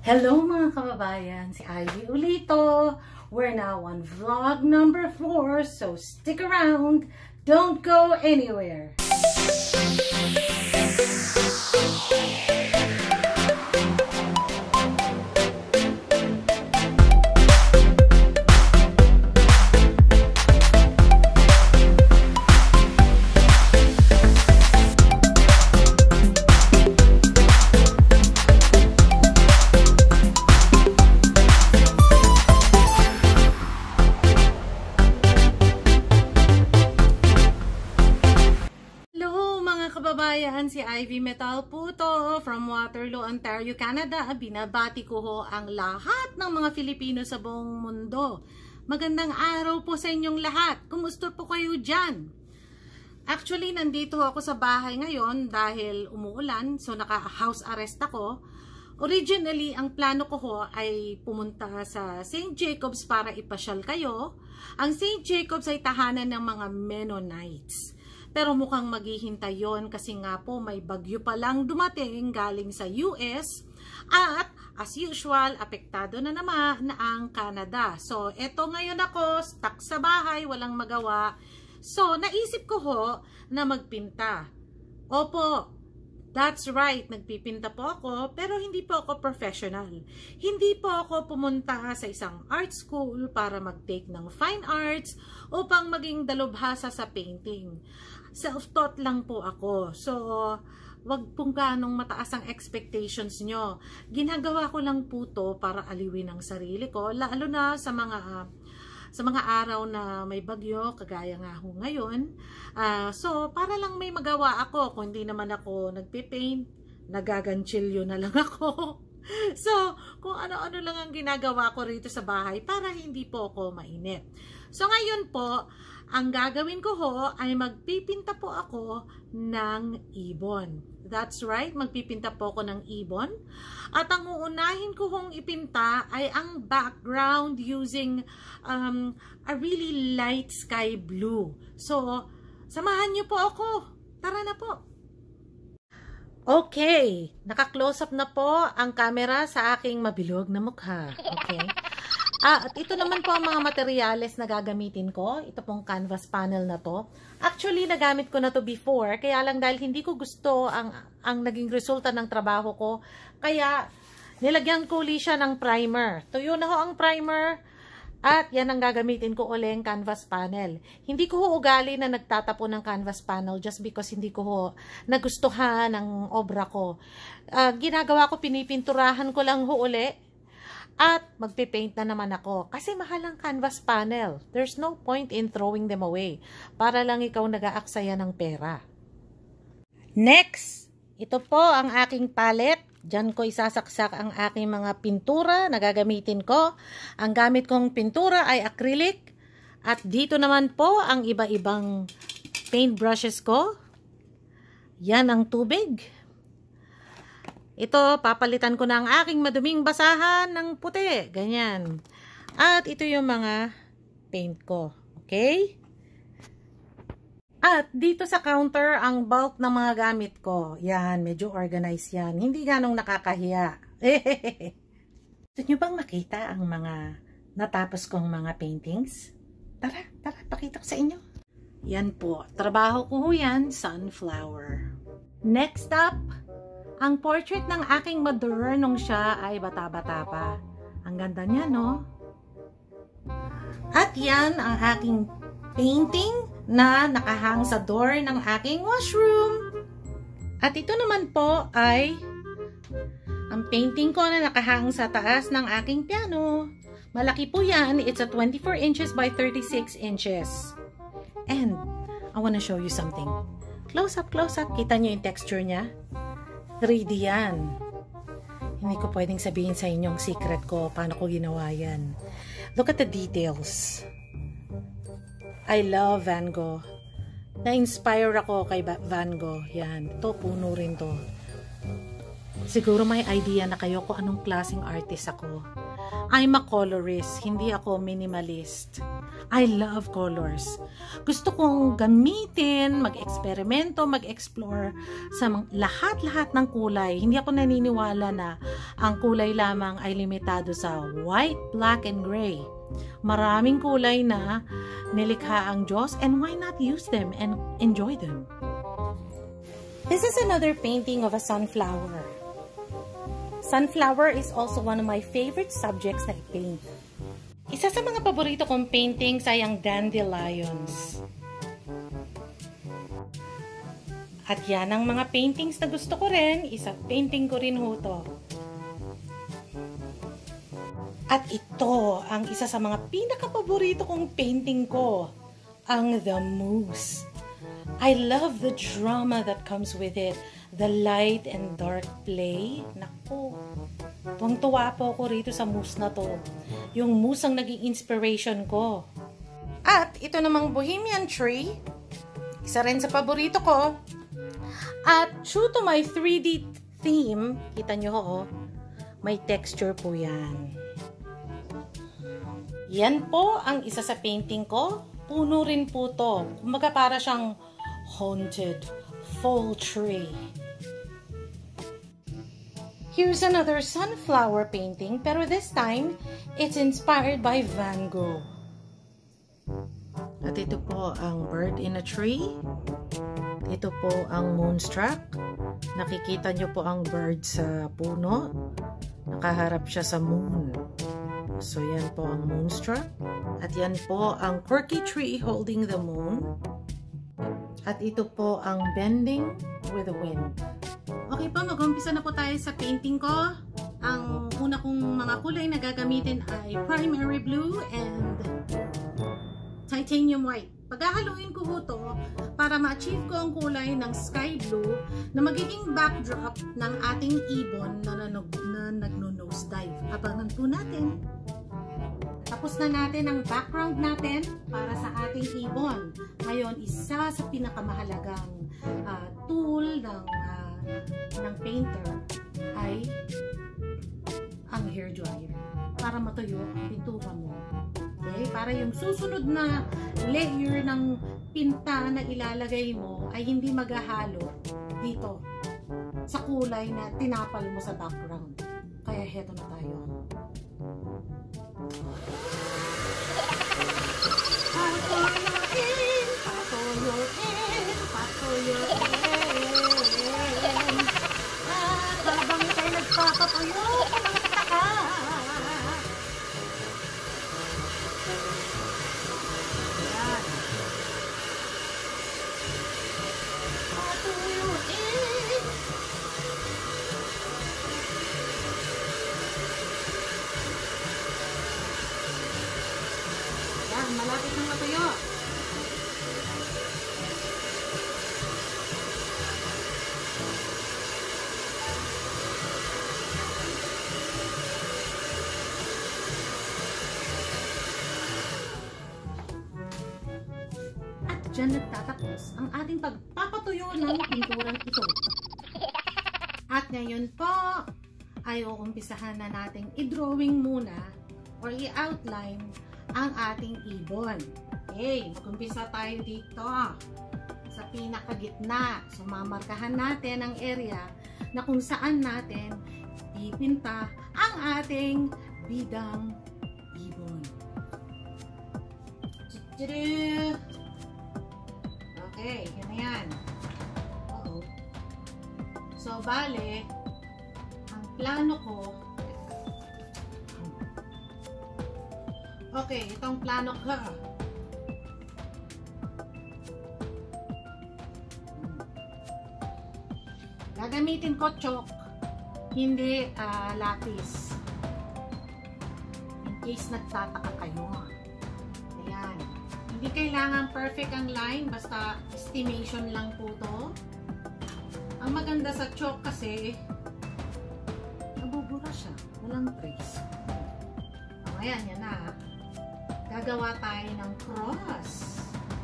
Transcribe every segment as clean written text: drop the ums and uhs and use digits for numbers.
Hello mga kababayan, si Ivy Ulito. We're now on vlog number 4, so stick around. Don't go anywhere. Si Ivy Metal po to from Waterloo, Ontario, Canada. Binabati ko ho ang lahat ng mga Filipino sa buong mundo. Magandang araw po sa inyong lahat. Kumusta po kayo dyan? Actually, nandito ako sa bahay ngayon dahil umuulan, so naka-house arrest ako. Originally, ang plano ko ho ay pumunta sa St. Jacobs para ipasyal kayo. Ang St. Jacobs ay tahanan ng mga Mennonites. Pero mukhang maghihintay yon kasi nga po may bagyo pa lang dumating galing sa US at as usual, apektado na naman ang Canada. So, eto ngayon ako, stuck sa bahay, walang magawa. So, naisip ko ho na magpinta. Opo, that's right, nagpipinta po ako, pero hindi po ako professional. Hindi po ako pumunta sa isang art school para mag-take ng fine arts upang maging dalubhasa sa painting. Self-taught lang po ako. So, wag pong ganong mataas ang expectations nyo. Ginagawa ko lang po to para aliwin ang sarili ko, lalo na sa mga araw na may bagyo, kagaya nga ho ngayon. So, para lang may magawa ako. Kung hindi naman ako nagpipaint, nagaganchilyo na lang ako. So, kung ano-ano lang ang ginagawa ko rito sa bahay para hindi po ako mainit. So, ngayon po, ang gagawin ko ho ay magpipinta po ako ng ibon. That's right, magpipinta po ako ng ibon. At ang uunahin ko hong ipinta ay ang background using a really light sky blue. So, samahan niyo po ako. Tara na po. Okay, naka-close up na po ang camera sa aking mabilog na mukha. Okay. At ito naman po ang mga materyales na gagamitin ko. Ito pong canvas panel na to. Actually, nagamit ko na to before. Kaya lang dahil hindi ko gusto ang naging resulta ng trabaho ko. Kaya nilagyan ko ulit siya ng primer. Tuyo na ho ang primer. At yan ang gagamitin ko ulit ang canvas panel. Hindi ko ho ugali na nagtatapo ng canvas panel just because hindi ko ho nagustuhan ang obra ko. Ginagawa ko, pinipinturahan ko lang ho ulit. At magpipaint na naman ako. Kasi mahal ang canvas panel. There's no point in throwing them away. Para lang ikaw nag-aaksaya ng pera. Next, ito po ang aking palette. Diyan ko isasaksak ang aking mga pintura na gagamitin ko. Ang gamit kong pintura ay acrylic. At dito naman po ang iba-ibang paint brushes ko. Yan ang tubig. Ito, papalitan ko na ang aking maduming basahan ng puti. Ganyan. At ito yung mga paint ko. Okay? At dito sa counter, ang bulk ng mga gamit ko. Yan, medyo organized yan. Hindi ganong nakakahiya. Gusto nyo bang makita ang mga natapos kong mga paintings? Tara, pakita ko sa inyo. Yan po. Trabaho ko yan, sunflower. Next up, ang portrait ng aking mother nung siya ay bata-bata pa. Ang ganda niya, no? At yan ang aking painting na nakahang sa door ng aking washroom. At ito naman po ay ang painting ko na nakahang sa taas ng aking piano. Malaki po yan. It's a 24 inches by 36 inches. And I wanna show you something. Close up, close up. Kita nyo yung texture niya? 3D yan. Hindi ko pwedeng sabihin sa inyong secret ko paano ko ginawa yan. Look at the details. I love Van Gogh. Na-inspire ako kay Van Gogh. Yan. Ito, puno rin to. Siguro may idea na kayo kung anong klaseng artist ako. I'm a colorist, hindi ako minimalist. I love colors. Gusto kong gamitin, mag-eksperimento, mag-explore sa lahat-lahat ng kulay. Hindi ako naniniwala na Ang kulay lamang ay limitado sa white, black, and gray. Maraming kulay na nilikha ang Diyos, and why not use them and enjoy them? This is another painting of a sunflower. Sunflower is also one of my favorite subjects na i-paint. Isa sa mga paborito kong paintings ay ang dandelions. At yan ang mga paintings na gusto ko rin. Isa painting ko rin ho to. At ito ang isa sa mga pinaka-paborito kong painting ko. Ang The Moose. I love the drama that comes with it. The light and dark play. Naku. Tuwang-tuwa po ako rito sa moose na to. Yung moose ang naging inspiration ko. At ito namang Bohemian tree. Isa rin sa paborito ko. At true to my 3D theme, kita nyo ho, may texture po yan. Yan po ang isa sa painting ko. Puno rin po to. Kumbaga para siyang haunted fall tree. Here's another sunflower painting, pero this time, it's inspired by Van Gogh. At ito po ang bird in a tree. Ito po ang moonstruck. Nakikita nyo po ang bird sa puno. Nakaharap siya sa moon. So yan po ang moonstruck. At yan po ang quirky tree holding the moon. At ito po ang bending with the wind. Okay po, mag-umpisa na po tayo sa painting ko. Ang una kong mga kulay na gagamitin ay primary blue and titanium white. Paghahaluin ko to para ma-achieve ko ang kulay ng sky blue na magiging backdrop ng ating ibon na nagno-nose dive. Abangan po natin. Tapos na natin ang background natin para sa ating ibon. Ngayon, isa sa pinakamahalagang tool ng painter ay ang hair dryer para matuyo ang pintura mo. Okay? Para yung susunod na layer ng pinta na ilalagay mo ay hindi maghahalo dito sa kulay na tinapal mo sa background. Kaya heto na tayo. Patuyuin, patuyuin, patuyuin. At habang ika'y nagpapatuyo, magtaka. Ayan. Patuyuin. Ayan, malapit ng matuyo. Diyan nagtatapos ang ating pagpapatuyo ng pinturang ito. At ngayon po ay uumpisahan na nating i-drawing muna or i-outline ang ating ibon. Okay, mag-umpisa tayo dito sa pinakagitna. So mamarkahan natin ang area na kung saan natin ipinta ang ating bidang ibon. Okay, yan na yan. Uh-oh. So, bale, ang plano ko, okay, itong plano ko, gagamitin ko chalk, hindi lapis. In case nagtataka kayo. Ayan. Hindi kailangan perfect ang line, basta estimation lang po to. Ang maganda sa chalk kasi, nabubura siya. Walang trace. O, ayan, yan na. Gagawa tayo ng cross.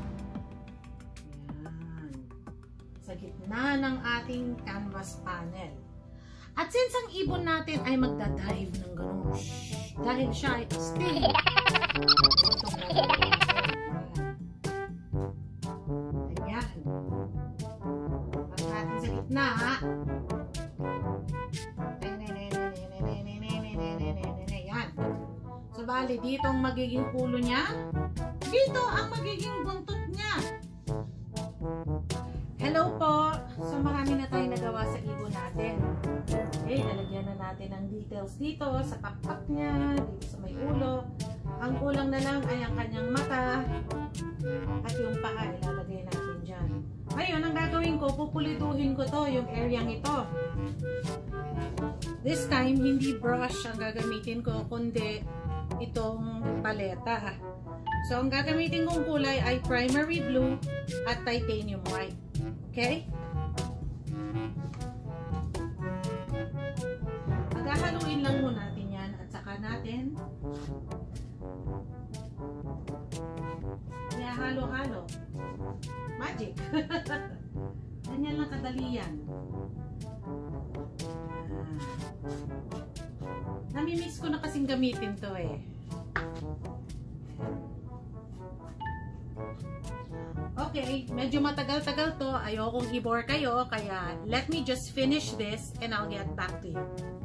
Ayan. Sa gitna ng ating canvas panel. At since ang ibon natin ay magdadive ng gano'n, dahil siya ay stay. Itong gagawin. Na bali dito ang magiging ulo niya. Dito ang magiging buntot niya. Hello po! So marami na tayong nagawa sa ibon natin. Okay, nalagyan na natin ang details dito sa pakpak niya, dito sa may ulo. Ang kulang na lang ay ang kanyang mata at yung paa, ilalagay natin dyan. Ngayon, ang gagawin ko, pupulituhin ko to, yung areang ito. This time, hindi brush ang gagamitin ko, kundi itong paleta. So, ang gagamitin kong kulay ay primary blue at titanium white. Okay? Maghahaluin lang muna natin yan at saka natin halo-halo. Magic. Ganyan lang kadali yan. Namimiss ko na kasing gamitin to eh. Okay, medyo matagal-tagal to. Ayokong i-bore kayo, kaya let me just finish this and I'll get back to you.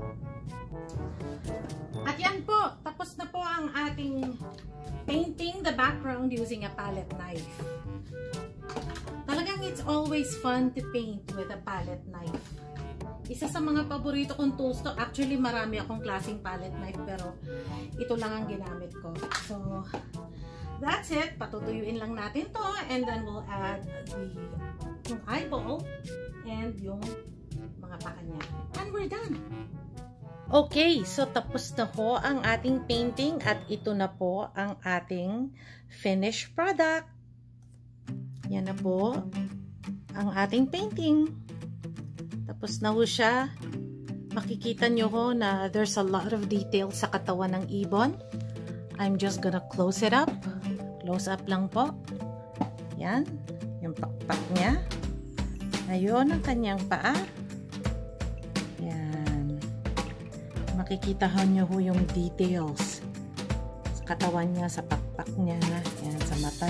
At yan po, tapos na po ang ating painting the background using a palette knife. Talagang it's always fun to paint with a palette knife. Isa sa mga paborito kong tools to. Actually, marami akong klaseng palette knife pero ito lang ang ginamit ko. So, that's it. Patutuyuin lang natin to and then we'll add yung eyeball and yung mga paa niya. And we're done! Okay, so tapos na po ang ating painting at ito na po ang ating finished product. Yan na po ang ating painting. Tapos na po siya. Makikita nyo ho na there's a lot of detail sa katawan ng ibon. I'm just gonna close it up. Close up lang po. Yan, yung pakpak niya. Ayun ang kanyang paa. Makikita nyo ho yung details sa katawan niya, sa pakpak niya, yan, sa mata.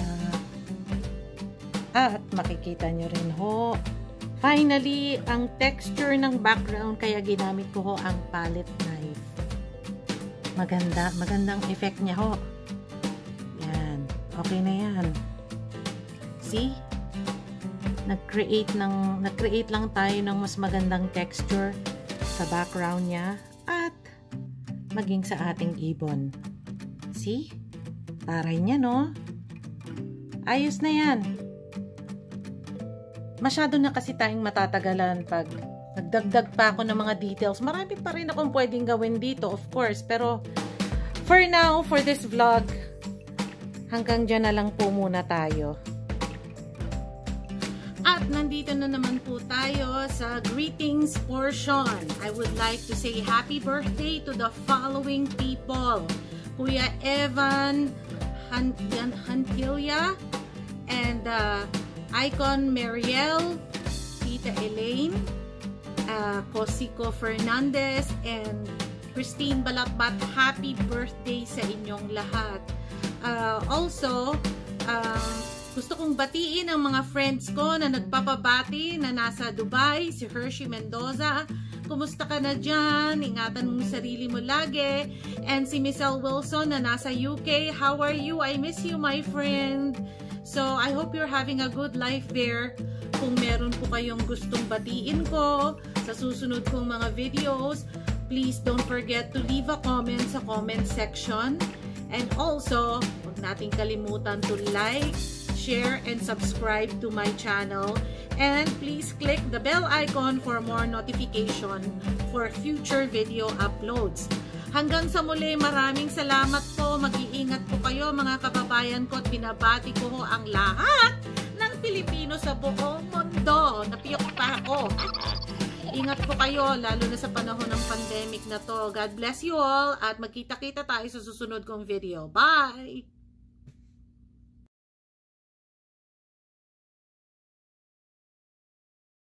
At makikita nyo rin ho, finally, ang texture ng background, kaya ginamit ko ho ang palette knife. Magandang effect niya ho. Yan, okay na yan. See? Nag-create lang tayo ng mas magandang texture sa background niya. At maging sa ating ibon. See? Taray niya, no? Ayos na yan. Masyado na kasi tayong matatagalan pag nagdagdag pa ako ng mga details. Marami pa rin akong pwedeng gawin dito, of course. Pero for now, for this vlog, hanggang dyan na lang po muna tayo. At nandito na naman po tayo sa greetings portion. I would like to say happy birthday to the following people. Kuya Evan Hantilya and Icon Mariel, Tita Elaine, Cosico Fernandez, and Christine Balatbat. Happy birthday sa inyong lahat. Also, gusto kong batiin ang mga friends ko na nagpapabati na nasa Dubai, si Hershey Mendoza. Kumusta ka na dyan? Ingatan mong sarili mo lagi. And si Michelle Wilson na nasa UK. How are you? I miss you, my friend. So, I hope you're having a good life there. Kung meron po kayong gustong batiin ko sa susunod kong mga videos, please don't forget to leave a comment sa comment section. And also, huwag nating kalimutan to like, share, and subscribe to my channel. And please click the bell icon for more notification for future video uploads. Hanggang sa muli, maraming salamat po. Mag-iingat po kayo mga kababayan ko at binabati ko ho ang lahat ng Pilipino sa buong mundo. Napiyok pa ako. Ingat po kayo, lalo na sa panahon ng pandemic na to. God bless you all at magkita-kita tayo sa susunod kong video. Bye!